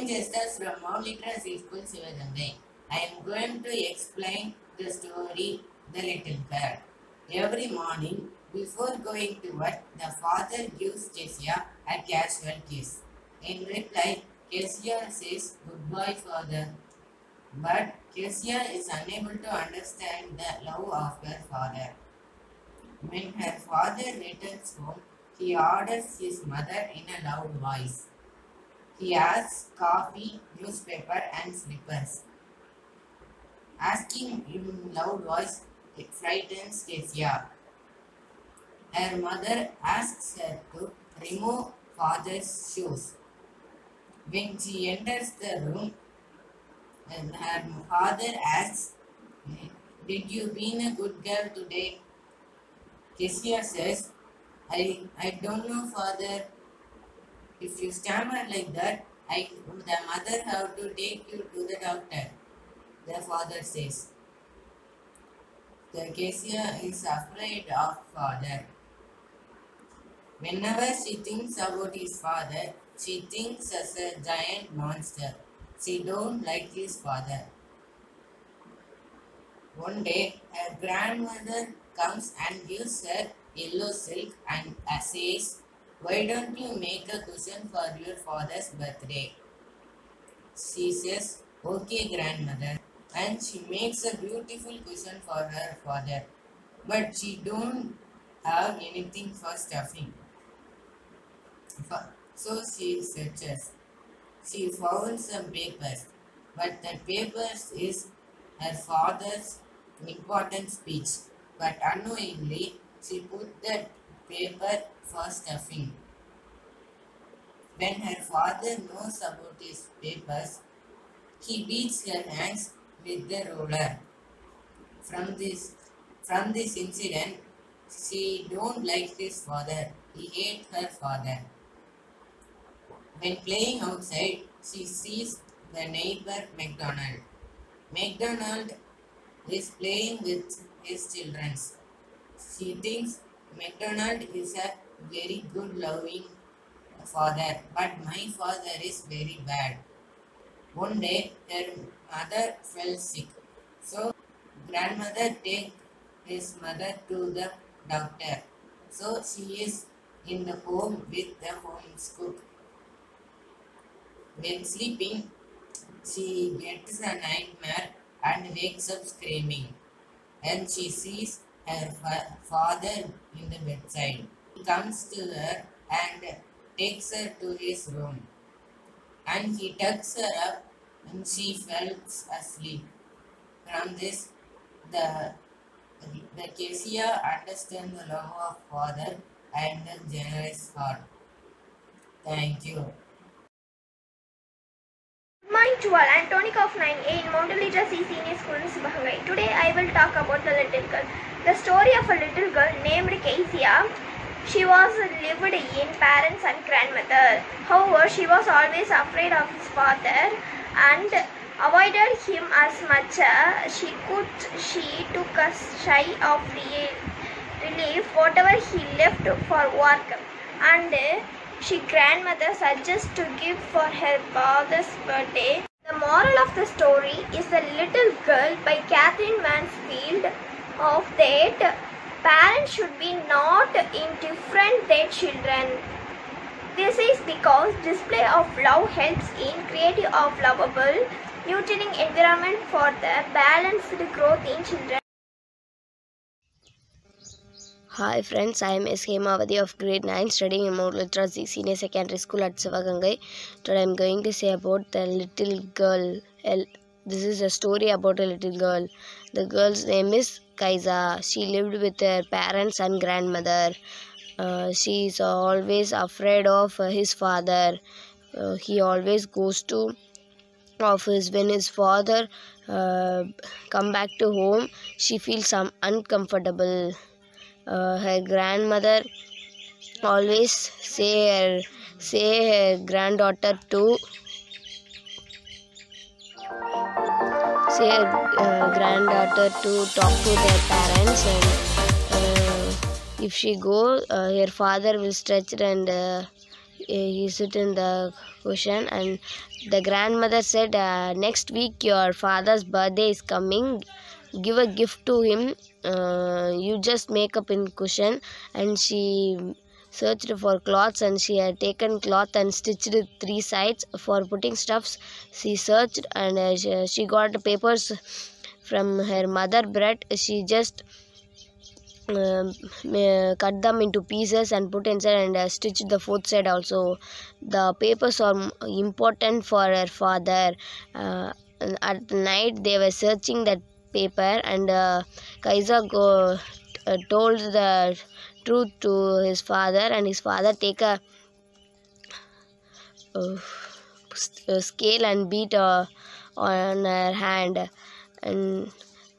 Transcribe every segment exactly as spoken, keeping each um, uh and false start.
am Jester from Mount Literacy School, Sivagangai. I am going to explain the story The Little Girl. Every morning, before going to work, the father gives Kezia a casual kiss. In reply, Kezia says, "Goodbye, father." But Kezia is unable to understand the love of her father. When her father returns home, he orders his mother in a loud voice. He asks coffee, newspaper, and slippers. Asking in loud voice, it frightens Kezia. Her mother asks her to remove father's shoes. When she enters the room, and her father asks, "Did you been a good girl today?" Kezia says, I, I don't know, father. If you stammer like that, I, the mother have to take you to the doctor, the father says. The Kezia is afraid of father. Whenever she thinks about his father, she thinks as a giant monster. She don't like his father. One day, her grandmother comes and gives her yellow silk and says, "Why don't you make a cushion for your father's birthday?" She says, "Okay, grandmother." And she makes a beautiful cushion for her father. But she don't have anything for stuffing. So she searches. She found some papers, but the papers is her father's important speech. But unknowingly, she put that paper for stuffing. When her father knows about his papers, he beats her hands with the ruler. From this, from this incident, she don't like his father. He hates her father. When playing outside, she sees the neighbor MacDonald. MacDonald is playing with his children. She thinks MacDonald is a very good loving father, but my father is very bad. One day, her mother fell sick, so grandmother takes his mother to the doctor. So she is in the home with the home's cook. When sleeping, she gets a nightmare and wakes up screaming. And she sees her fa- father in the bedside. He comes to her and takes her to his room. And he tucks her up and she falls asleep. From this, the, the Kezia understands the love of father and the generous heart. Thank you. Good morning to all. I am Tonica of nine A in Mount Literacy Senior School in Sivagangai. Today I will talk about the little girl. The story of a little girl named Kezia. She was lived in parents and grandmother. However, she was always afraid of his father and avoided him as much as she could. She took a shy of relief whatever he left for work, and she grandmother suggests to give for her father's birthday. The moral of the story is The Little Girl by Catherine Mansfield of that parents should be not indifferent their children. This is because display of love helps in creating of lovable, nurturing environment for the balanced growth in children. Hi friends, I am S K Mavadi of grade nine studying in Mount Literacy Senior Secondary School at Sivagangai. Today I am going to say about the little girl. This is a story about a little girl. The girl's name is Kezia. She lived with her parents and grandmother. Uh, she is always afraid of uh, his father. Uh, he always goes to office. When his father uh, come back to home, she feels some uncomfortable. Uh, her grandmother always say her say her granddaughter to say her uh, granddaughter to talk to their parents, and uh, if she go, uh, her father will stretch and uh, he sit in the cushion, and the grandmother said, uh, next week your father's birthday is coming, give a gift to him, uh, you just make up in cushion. And she searched for cloths, and she had taken cloth and stitched it three sides for putting stuffs. She searched, and uh, she, she got papers from her mother bread. She just um, uh, cut them into pieces and put inside, and uh, stitched the fourth side also. The papers are m- important for her father. Uh, and at night they were searching that paper, and uh, Kaiser go, uh, told the truth to his father, and his father take a, uh, s- a scale and beat uh, on her hand. And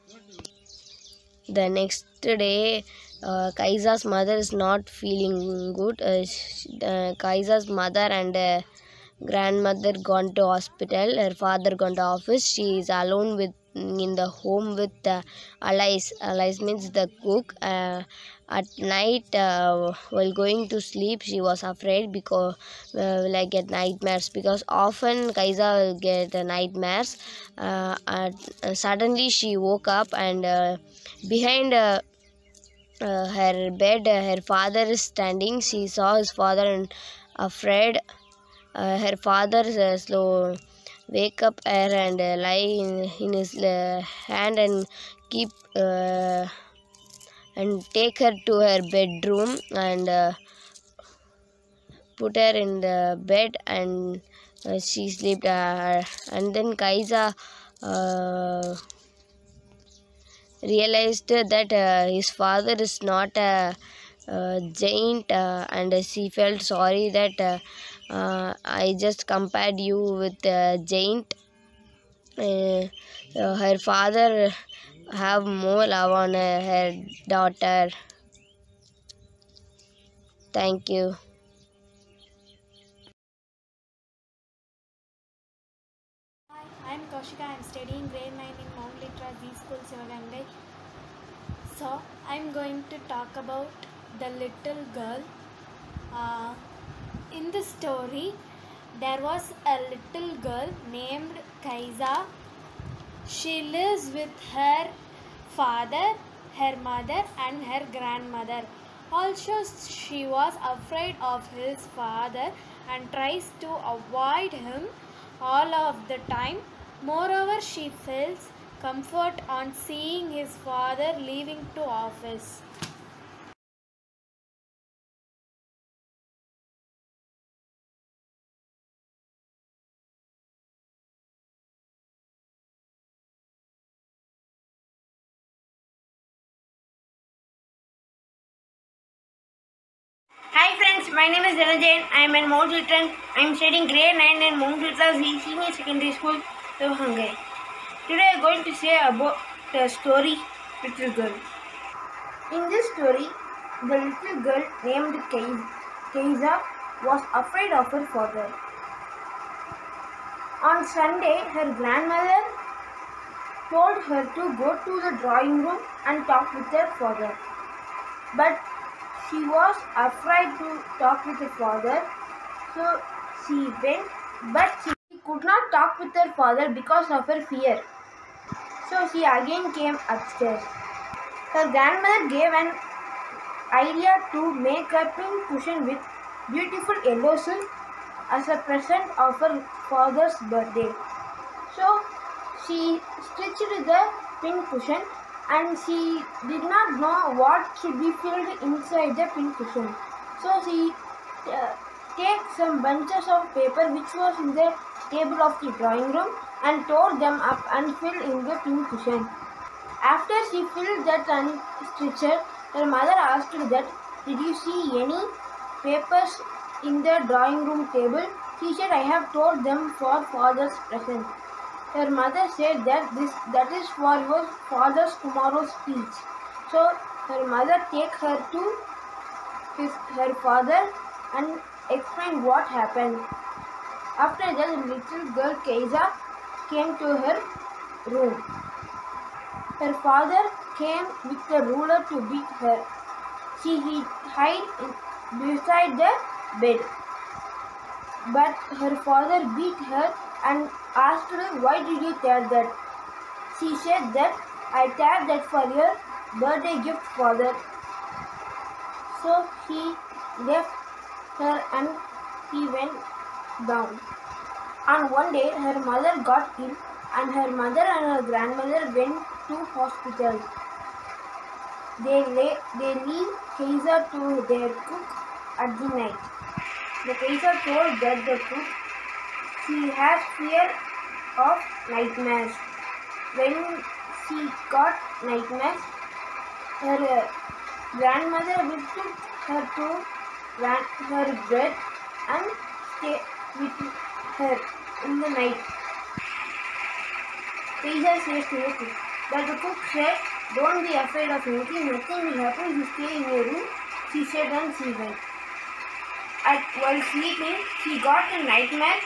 the next day, uh, Kaisa's mother is not feeling good. Uh, sh- uh, Kaisa's mother and uh, grandmother gone to hospital. Her father gone to office. She is alone with in the home with uh, Alice. Alice means the cook. Uh, at night, uh, while going to sleep, she was afraid because uh, will I get nightmares, because often Kaisa will get uh, nightmares. Uh, at, uh, suddenly she woke up, and uh, behind uh, uh, her bed, uh, her father is standing. She saw his father and afraid. Uh, her father uh, slow wake up her and uh, lie in, in his uh, hand, and keep uh, and take her to her bedroom, and uh, put her in the bed, and uh, she slept. Uh, and then Kaisa uh, realized that uh, his father is not a, a giant, uh, and she felt sorry that uh, uh, I just compared you with a giant. Uh, uh, her father have more love on uh, her daughter. Thank you. Hi, I'm Kaushika. I'm studying grade nine in Mount Litra Z School, Sivagangai. So, I'm going to talk about the little girl. Uh, in the story, there was a little girl named Kaisa. She lives with her father, her mother, and her grandmother. Also, she was afraid of his father and tries to avoid him all of the time. Moreover, she feels comfort on seeing his father leaving to office. Hi friends, my name is Dhanajayan. I am in Mount Litran. I am studying grade nine in Mount Litran Senior Secondary School, Sivagangai. Today I am going to say about the story Little Girl. In this story, the little girl named Kaisa was afraid of her father. On Sunday, her grandmother told her to go to the drawing room and talk with her father. But she was afraid to talk with her father, so she went, but she could not talk with her father because of her fear. So she again came upstairs. Her grandmother gave an idea to make a pink cushion with beautiful yellow silk as a present of her father's birthday. So she stitched the pink cushion, and she did not know what should be filled inside the pink cushion. So she uh, take some bunches of paper which was in the table of the drawing room and tore them up and filled in the pink cushion. After she filled that and stitched, her mother asked her that, "Did you see any papers in the drawing room table?" She said, "I have told them for father's present." Her mother said that this that is for your father's tomorrow's speech. So her mother take her to his her father and explain what happened. After that, the little girl Kaisa came to her room. Her father came with a ruler to beat her. She hid in, beside the bed. but her father beat her and asked her, "Why did you tear that?" She said that, "I tear that for your birthday gift, father." So he left her and he went down. And one day her mother got ill and her mother and her grandmother went to hospital. They, lay, they leave Kaiser to their cook at the night. The Kaiser told that the cook she has fear of nightmares. When she got nightmares, her uh, grandmother lifted her to ran her bed and stayed with her in the night. Kaiser says to the cook, but the cook said, "Don't be afraid of anything, nothing will happen, you stay in your room," she said, and she went. At, while sleeping, she got a nightmare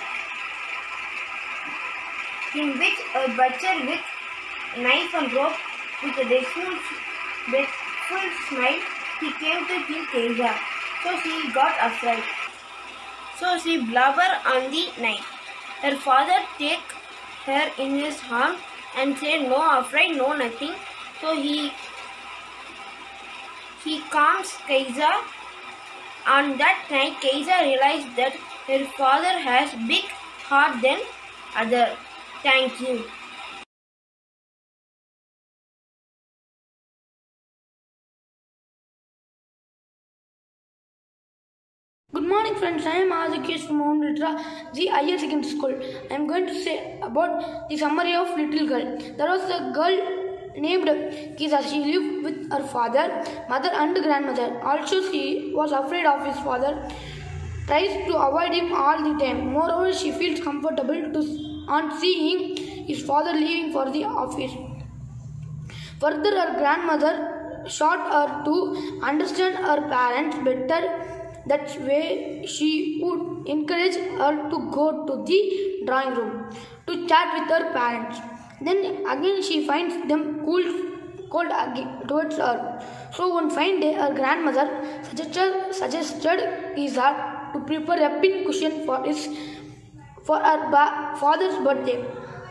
in which a butcher with knife and rope, with a dreadful smile, he came to kill Kaiser. So she got afraid. So she blubbered on the night. Her father take her in his arms and said, "No afraid, no nothing." So he he calms Kaiser. On that night, Kaiser realized that her father has big heart than other. Thank you. Good morning, friends. I am Azikesh from Mount Litra G Higher Secondary School. I am going to say about the summary of little girl. There was a girl named Kiza. She lived with her father, mother, and grandmother. Also, she was afraid of his father, tries to avoid him all the time. Moreover, she feels comfortable to on seeing his father leaving for the office. Further, her grandmother taught her to understand her parents better. That's why she would encourage her to go to the drawing room to chat with her parents. Then again she finds them cool, cold again towards her. So one fine day her grandmother suggested, suggested Isa to prepare a pin cushion for his for her ba- father's birthday.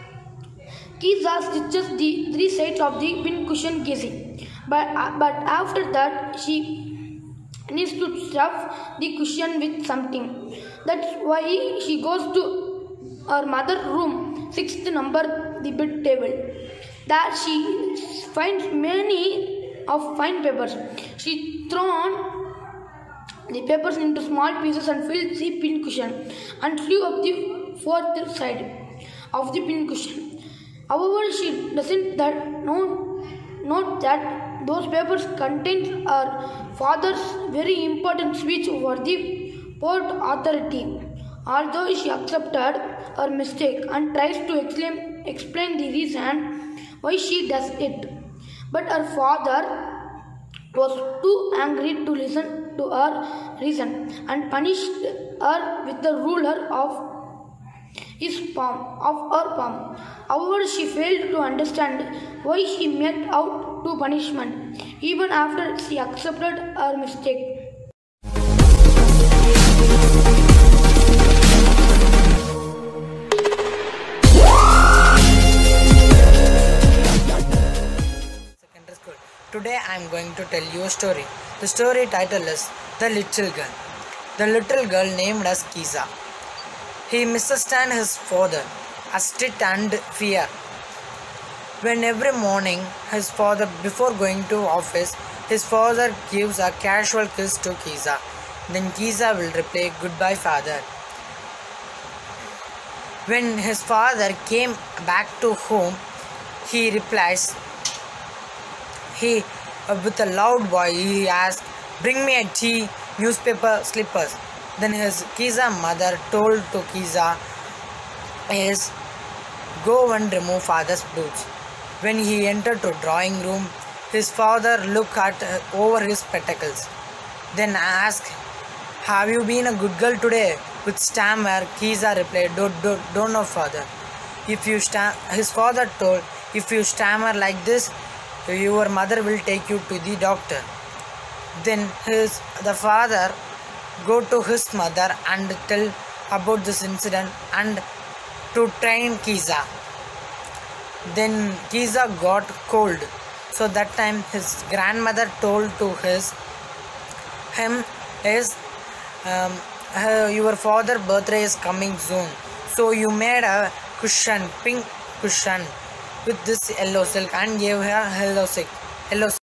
Kiza stitches the three sides of the pin cushion casing, but, uh, but after that she needs to stuff the cushion with something. That's why she goes to her mother's room, sixth number, the bed table. There she finds many of fine papers. She thrown the papers into small pieces and filled the pin cushion and flew up the fourth side of the pin cushion. However, she doesn't that know, note that those papers contain her father's very important speech over the Port Authority. Although she accepted her mistake and tries to explain, explain the reason why she does it, but her father was too angry to listen to her reason and punished her with the ruler of his palm of her palm. However, she failed to understand why she met out to punishment, even after she accepted her mistake. Secondary school. Today I am going to tell you a story. The story title is The Little Girl. The little girl named as Kiza. He misunderstands his father, as strict and fear. When every morning his father, before going to office, his father gives a casual kiss to Kiza. Then Kiza will reply, "Goodbye, father." When his father came back to home, he replies, he uh, with a loud voice, he asks, "Bring me a tea, newspaper, slippers." Then his Kiza mother told to Kiza is, "Go and remove father's boots." When he entered to drawing room, his father looked at uh, over his spectacles. Then asked, "Have you been a good girl today?" With stammer, Kiza replied, "Don't, don't, don't know, father." If you stam his father told, "If you stammer like this, your mother will take you to the doctor." Then his the father go to his mother and tell about this incident and to train Kiza. Then Kiza got cold, so that time his grandmother told to his him is um, uh, your father's birthday is coming soon, so you made a cushion, pink cushion with this yellow silk, and gave her yellow silk, yellow silk.